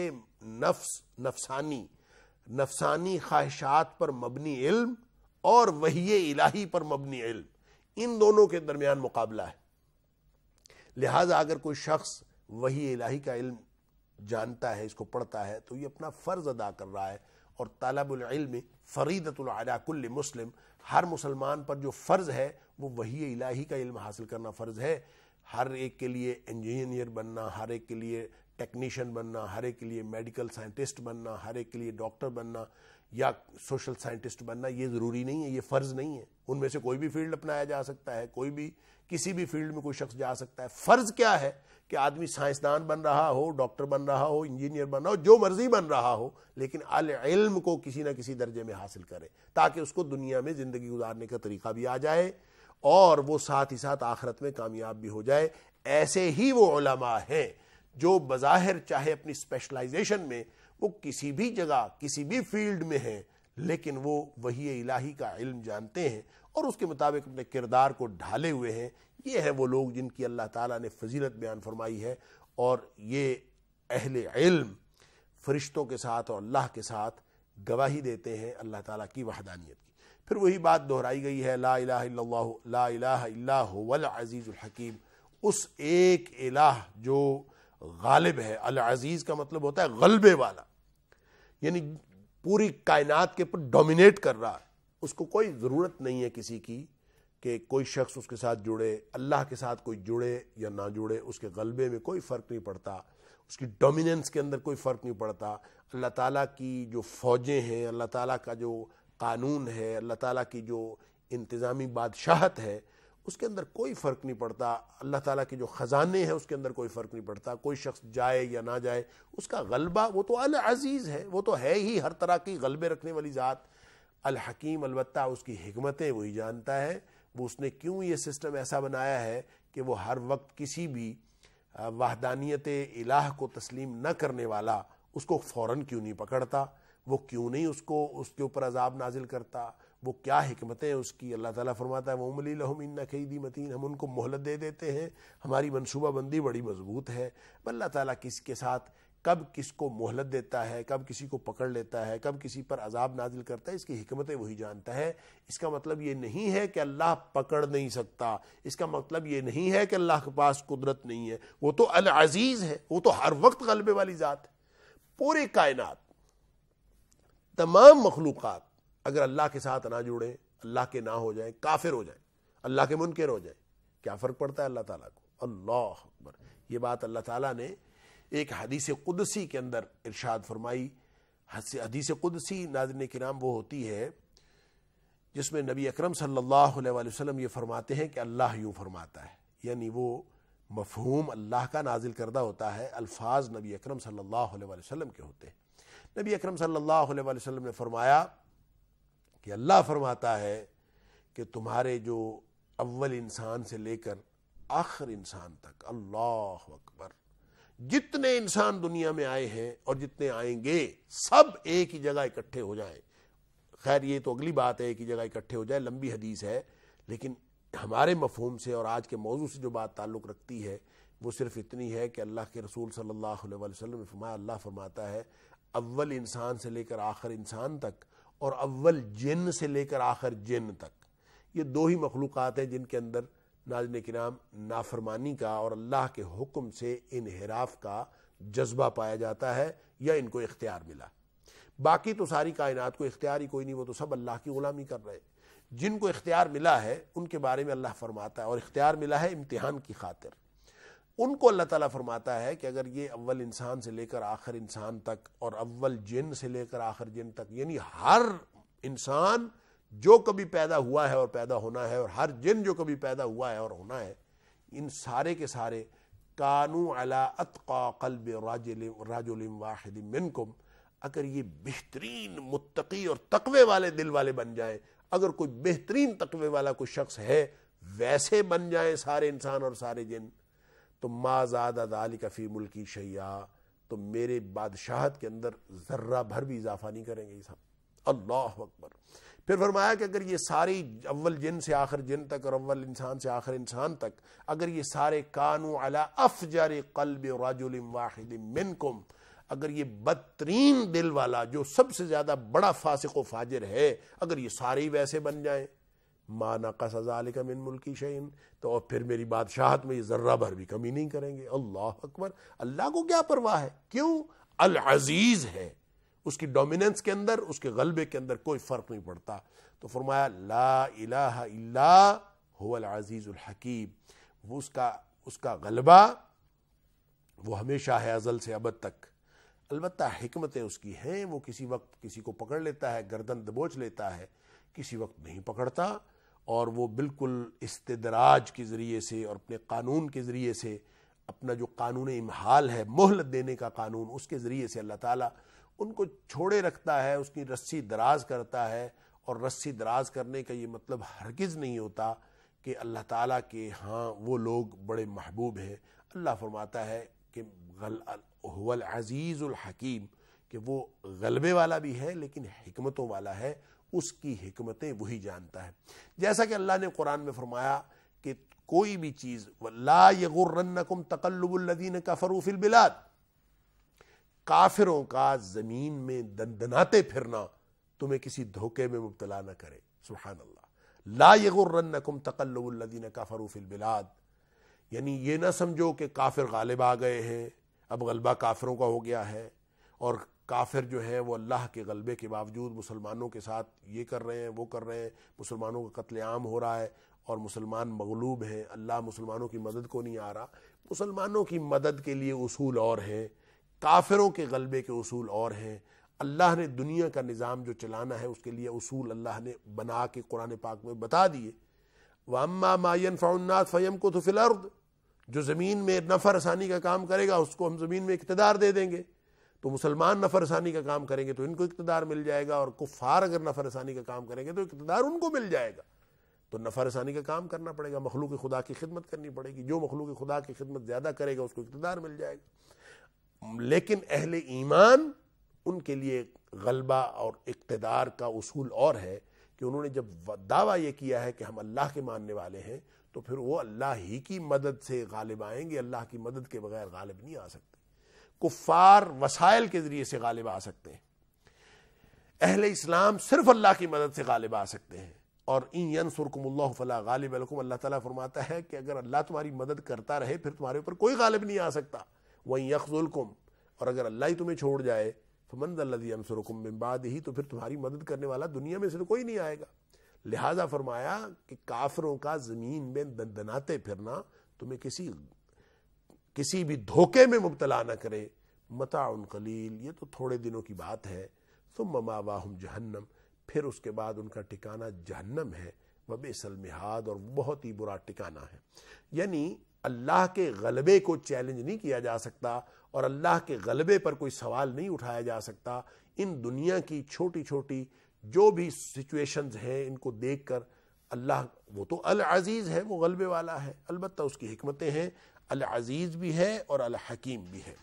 نفسانی خواہشات پر مبنی علم اور وحی الہی پر مبنی علم، ان دونوں کے درمیان مقابلہ ہے. لہذا اگر کوئی شخص وحی الہی کا علم جانتا ہے، اس کو پڑھتا ہے، تو یہ اپنا فرض ادا کر رہا ہے. اور طلب العلم فریضۃ علی کل مسلم، ہر مسلمان پر جو فرض ہے وہ وحی الہی کا علم حاصل کرنا فرض ہے. ہر ایک کے لیے انجینئر بننا، ہر ایک کے لیے ٹیکنیشین بننا، ہر ایک کے لیے میڈیکل سائنٹسٹ بننا، ہر ایک کے لیے ڈاکٹر بننا یا سوشل سائنٹسٹ بننا یہ ضروری نہیں ہے، یہ فرض نہیں ہے. ان میں سے کوئی بھی فیلڈ اپنایا جا سکتا ہے، کوئی بھی کسی بھی فیلڈ میں کوئی شخص جا سکتا ہے. فرض کیا ہے کہ آدمی سائنسدان بن رہا ہو، ڈاکٹر بن رہا ہو، انجینئر بن رہا ہو، جو مرضی بن رہا ہو، لیکن العلم کو کسی نہ کسی درجے میں حاصل کرے تاکہ اس کو دنیا میں زندگی گزارنے کا طریقہ بھی آ جائے اور وہ ساتھ ہی ساتھ آخرت میں کامیاب بھی ہو جائے. ایسے ہی وہ علماء ہیں جو بظاہر چاہے اپنی اسپیشلائزیشن میں وہ کسی بھی جگہ کسی بھی فیلڈ میں ہیں، لیکن وہ وحی الہی کا علم جانتے ہیں اور اس کے مطابق اپنے کردار کو ڈھالے ہوئے ہیں. یہ ہیں وہ لوگ جن کی اللہ تعالیٰ نے فضیلت بیان فرمائی ہے. اور یہ اہل علم فرشتوں کے ساتھ اور اللہ کے ساتھ گواہی دیتے ہیں اللہ تعالیٰ کی وحدانیت کی. پھر وہی بات دہرائی گئی ہے لا الہ الا اللہ لا الہ الا هو العزیز الحکیم، اس ایک الہ جو غالب ہے. العزیز کا مطلب ہوتا ہے غلبے والا، یعنی پوری کائنات کے پر ڈومینیٹ کر رہا ہے. اس کو کوئی ضرورت نہیں ہے کسی کی کہ کوئی شخص اس کے ساتھ جڑے. اللہ کے ساتھ کوئی جڑے یا نہ جڑے اس کے غلبے میں کوئی فرق نہیں پڑتا، اس کی ڈومیننس کے اندر کوئی فرق نہیں پڑتا. اللہ تعالیٰ کی جو فوجیں ہیں، اللہ تعالیٰ کا جو قانون ہے، اللہ تعالیٰ کی جو انتظامی بادشاہت ہے، اس کے اندر کوئی فرق نہیں پڑتا. اللہ تعالیٰ کے جو خزانے ہیں اس کے اندر کوئی فرق نہیں پڑتا. کوئی شخص جائے یا نہ جائے اس کا غلبہ وہ تو العزیز ہے، وہ تو ہے ہی ہر طرح کی غلبے رکھنے والی ذات. الحکیم البتہ اس کی حکمتیں وہی جانتا ہے، وہ اس نے کیوں یہ سسٹم ایسا بنایا ہے کہ وہ ہر وقت کسی بھی وحدانیت الہ کو تسلیم نہ کرنے والا اس کو فوراً کیوں نہیں پکڑتا، وہ کیوں نہیں اس کے اوپر عذاب نازل کرتا، وہ کیا حکمتیں اس کی. اللہ تعالیٰ فرماتا ہے وَأُمْلِي لَهُمْ إِنَّ كَيْدِي مَتِينٌ، ہم ان کو مہلت دے دیتے ہیں، ہماری منصوبہ بندی بڑی مضبوط ہے. اللہ تعالیٰ کس کے ساتھ کب کس کو مہلت دیتا ہے، کب کسی کو پکڑ لیتا ہے، کب کسی پر عذاب نازل کرتا ہے، اس کی حکمتیں وہی جانتا ہے. اس کا مطلب یہ نہیں ہے کہ اللہ پکڑ نہیں سکتا، اس کا مطلب یہ نہیں ہے کہ اللہ کے پاس قدرت نہیں ہے. وہ تو العزیز ہے، وہ تو ہر وقت غلبے والی ذات ہے. پورے کائنات تمام مخلوقات اگر اللہ کے ساتھ نہ جڑیں، اللہ کے نہ ہو جائیں، کافر ہو جائیں، اللہ کے منکر ہو جائیں، کیا فرق پڑتا ہے اللہ تعالیٰ کو؟ اللہ اکبر. یہ بات اللہ تعالیٰ نے ایک حدیث قدسی کے اندر ارشاد فرمائی. حدیث قدسی ناظرین کرام وہ ہوتی ہے جس میں نبی اکرم صلی اللہ علیہ وآلہ وسلم یہ فرماتے ہیں کہ اللہ یوں فرماتا ہے، یعنی وہ مفہوم اللہ کا نازل کردہ ہوتا ہے، الفاظ نبی اکرم صلی اللہ علیہ وآلہ وسلم کے ہوتے ہیں. نبی اکرم صلی اللہ علیہ وآلہ وسلم نے فرمایا کہ اللہ فرماتا ہے کہ تمہارے جو اول انسان سے لے کر آخر انسان تک، اللہ اکبر، جتنے انسان دنیا میں آئے ہیں اور جتنے آئیں گے سب ایک ہی جگہ اکٹھے ہو جائیں. خیر یہ تو اگلی بات ہے، ایک ہی جگہ اکٹھے ہو جائے، لمبی حدیث ہے، لیکن ہمارے مفہوم سے اور آج کے موضوع سے جو بات تعلق رکھتی ہے وہ صرف اتنی ہے کہ اللہ کے رسول صلی اللہ علیہ وسلم نے فرمایا، اللہ فرماتا ہے اول انسان سے لے کر آخر انسان تک اور اول جن سے لے کر آخر جن تک، یہ دو ہی مخلوقات ہیں جن کے اندر ناظرین کرام نافرمانی کا اور اللہ کے حکم سے انحراف کا جذبہ پایا جاتا ہے یا ان کو اختیار ملا. باقی تو ساری کائنات کو اختیار ہی کوئی نہیں، وہ تو سب اللہ کی غلامی کر رہے ہیں۔ جن کو اختیار ملا ہے ان کے بارے میں اللہ فرماتا ہے، اور اختیار ملا ہے امتحان کی خاطر، ان کو اللہ تعالیٰ فرماتا ہے کہ اگر یہ اول انسان سے لے کر آخر انسان تک، اور اول جن سے لے کر آخر جن تک، یعنی ہر انسان جو کبھی پیدا ہوا ہے اور پیدا ہونا ہے، اور ہر جن جو کبھی پیدا ہوا ہے اور ہونا ہے، ان سارے کے سارے کانوا علی اتقی قلب رجل واحد منکم، اگر یہ بہترین متقی اور تقوی والے دل والے بن جائیں، اگر کوئی بہترین تقوی والا کوئی شخص ہے، ویسے بن جائیں سارے انسان اور سارے جن، تو ما زاد ذالک فی ملکی شیئا، تو میرے بادشاہت کے اندر ذرہ بھر بھی اضافہ نہیں کریں گے یہ سب۔ اللہ اکبر۔ پھر فرمایا کہ اگر یہ ساری اول جن سے آخر جن تک اور اول انسان سے آخر انسان تک، اگر یہ سارے کانوا علی افجر قلب رجل واحد منکم، اگر یہ بدترین دل والا جو سب سے زیادہ بڑا فاسق و فاجر ہے، اگر یہ سارے ویسے بن جائیں، ما نقص ذالک من ملکی شیء، تو پھر میری بادشاہت میں یہ ذرہ بھر بھی کمی نہیں کریں گے۔ اللہ اکبر۔ اللہ کو کیا پرواہ ہے؟ کیوں؟ العزیز ہے، اس کی ڈومیننس کے اندر، اس کے غلبے کے اندر کوئی فرق نہیں پڑتا۔ تو فرمایا لا الہ الا هو العزیز الحکیم، وہ اس کا غلبہ وہ ہمیشہ ہے، ازل سے ابد تک۔ البتہ حکمتیں اس کی ہیں، وہ کسی وقت کسی کو پکڑ لیتا ہے، گردن دبوچ لیتا ہے، کسی وقت نہیں پکڑتا، اور وہ بالکل استدراج کے ذریعے سے اور اپنے قانون کے ذریعے سے، اپنا جو قانون امحال ہے، مہلت دینے کا قانون، اس کے ذریعے سے اللہ تعالیٰ ان کو چھوڑے رکھتا ہے، اس کی رسی دراز کرتا ہے۔ اور رسی دراز کرنے کا یہ مطلب ہرگز نہیں ہوتا کہ اللہ تعالیٰ کے ہاں وہ لوگ بڑے محبوب ہیں۔ اللہ فرماتا ہے کہ هو العزیز الحکیم، کہ وہ غلبے والا بھی ہے لیکن حکمتوں والا ہے، اس کی حکمتیں وہی جانتا ہے۔ جیسا کہ اللہ نے قرآن میں فرمایا کہ کوئی بھی چیز لا یغرنکم تقلب الذین کفروا فی البلاد، کافروں کا زمین میں دندناتے پھرنا تمہیں کسی دھوکے میں مبتلا نہ کرے۔ سبحان اللہ۔ لا یغرنکم تقلب الذین کفروا فی البلاد، یعنی یہ نہ سمجھو کہ کافر غالب آ گئے ہیں، اب غلبہ کافروں کا ہو گیا ہے، اور کافر جو ہے وہ اللہ کے غلبے کے باوجود مسلمانوں کے ساتھ یہ کر رہے ہیں وہ کر رہے ہیں، مسلمانوں کا قتل عام ہو رہا ہے اور مسلمان مغلوب ہیں، اللہ مسلمانوں کی مدد کو نہیں آ رہا۔ مسلمانوں کی مدد کے لیے اصول اور ہیں، کافروں کے غلبے کے اصول اور ہیں۔ اللہ نے دنیا کا نظام جو چلانا ہے اس کے لیے اصول اللہ نے بنا کے قرآن پاک میں بتا دیے۔ وَأَمَّا مَا يَنْفَعُ النَّاسَ فَيَمْكُثُ فِي الْأَرْضِ، جو زمین میں نفع رسانی کا کام کرے گا اس کو ہم زمین میں اقتدار دے دیں گے۔ تو مسلمان نفع رسانی کا کام کریں گے تو ان کو اقتدار مل جائے گا، اور کفار اگر نفع رسانی کا کام کریں گے تو اقتدار ان کو مل جائے گا۔ تو نفع رسانی کا کام کرنا پڑے گا، مخلوق خدا کی خدمت کرنی پڑے گی، جو مخلوق خدا کی خدمت زیادہ کرے گا اس کو اقتدار مل جائے گا۔ لیکن اہل ایمان ان کے لیے غلبہ اور اقتدار کا اصول اور ہے کہ انہوں نے جب دعویٰ یہ کیا ہے کہ ہم اللہ کے ماننے والے ہیں، تو پھر وہ اللہ ہی کی مدد سے غالب آئیں گے، اللہ کی مدد کے بغیر غالب نہیں آ سکتے۔ کفار وسائل کے ذریعے سے غالب آ سکتے ہیں، اہل اسلام صرف اللہ کی مدد سے غالب آ سکتے ہیں۔ اور ان ینصرکم اللہ فلا غالب لکم، اللہ تعالیٰ فرماتا ہے کہ اگر اللہ تمہاری مدد کرتا رہے پھر تمہارے اوپر کوئی غالب نہیں آ سکتا۔ وَإِن يَخْذُلْكُمْ، اور اگر اللہ ہی تمہیں چھوڑ جائے، فَمَنْ ذَا الَّذِي يَنصُرُكُم مِّن بَعْدِهِ، تو پھر تمہاری مدد کرنے والا دنیا میں سے کوئی نہیں آئے گا۔ لہٰذا فرمایا کہ کافروں کا زمین میں دندناتے پھرنا تمہیں کسی بھی دھوکے میں مبتلا نہ کرے۔ متاع قلیل، یہ تو تھوڑے دنوں کی بات ہے۔ ثم ماواہم جہنم، پھر اس کے بعد ان کا ٹھکانہ جہنم ہے۔ وبئس المہاد، اور بہت ہی برا ٹھکانہ ہے۔ یعنی اللہ کے غلبے کو چیلنج نہیں کیا جا سکتا، اور اللہ کے غلبے پر کوئی سوال نہیں اٹھایا جا سکتا۔ ان دنیا کی چھوٹی چھوٹی جو بھی سچویشنز ہیں ان کو دیکھ کر اللہ، وہ تو العزیز ہے، وہ غلبے والا ہے، البتہ اس کی حکمتیں ہیں، العزیز بھی ہے اور الحکیم بھی ہے۔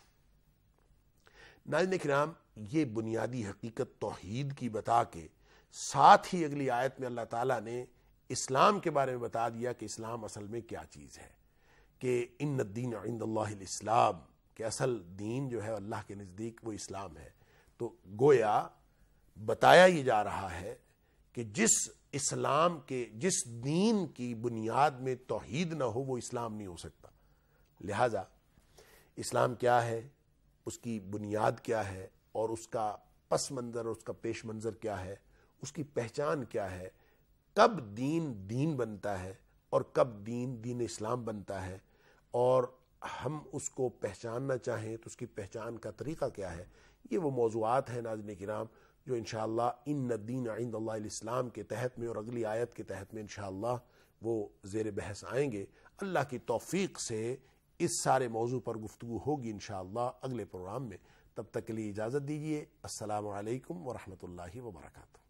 ناظرین کرام، یہ بنیادی حقیقت توحید کی بتا کے ساتھ ہی اگلی آیت میں اللہ تعالیٰ نے اسلام کے بارے میں بتا دیا کہ اسلام اصل میں کیا چیز ہے، کہ ان الدین عند اللہ الاسلام، کہ اصل دین جو ہے اللہ کے نزدیک وہ اسلام ہے۔ تو گویا بتایا یہ جا رہا ہے کہ جس دین کی بنیاد میں توحید نہ ہو وہ اسلام نہیں ہو سکتا۔ لہذا اسلام کیا ہے، اس کی بنیاد کیا ہے، اور اس کا پس منظر اور اس کا پیش منظر کیا ہے، اس کی پہچان کیا ہے، کب دین دین بنتا ہے اور کب دین دین اسلام بنتا ہے، اور ہم اس کو پہچاننا چاہیں تو اس کی پہچان کا طریقہ کیا ہے. یہ وہ موضوعات ہیں ناظرین کرام جو انشاءاللہ ان الدین عند اللہ الاسلام کے تحت میں اور اگلی آیت کے تحت میں انشاءاللہ وہ زیر بحث آئیں گے. اللہ کی توفیق سے اس سارے موضوع پر گفتگو ہوگی انشاءاللہ اگلے پروگرام میں. تب تک کے لیے اجازت دیجیے. السلام علیکم ورحمۃ اللہ وبرکاتہ.